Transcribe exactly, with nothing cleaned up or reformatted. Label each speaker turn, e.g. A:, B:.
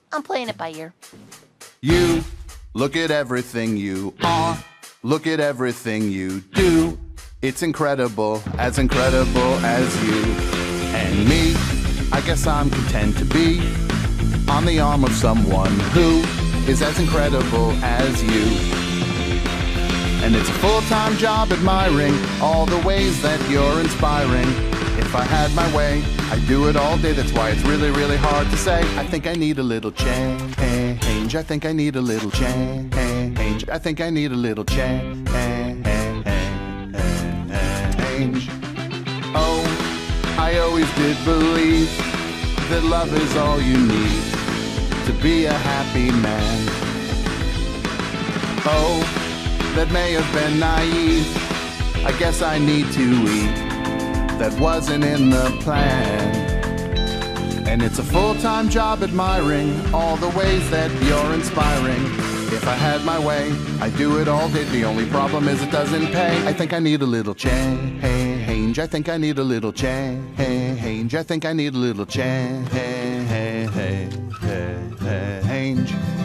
A: I'm playing it by ear.
B: You look at everything you are. Look at everything you do. It's incredible, as incredible as you. And me, I guess I'm content to be on the arm of someone who is as incredible as you. And it's a full-time job admiring all the ways that you're inspiring. If I had my way, I'd do it all day. That's why it's really, really hard to say. I think I need a little change. I think I need a little change. I think I need a little change. Oh, I always did believe that love is all you need to be a happy man. Oh, that may have been naive. I guess I need to eat. That wasn't in the plan. And it's a full-time job admiring all the ways that you're inspiring. If I had my way, I'd do it all day. The only problem is it doesn't pay. I think I need a little change. I think I need a little change. I think I need a little change.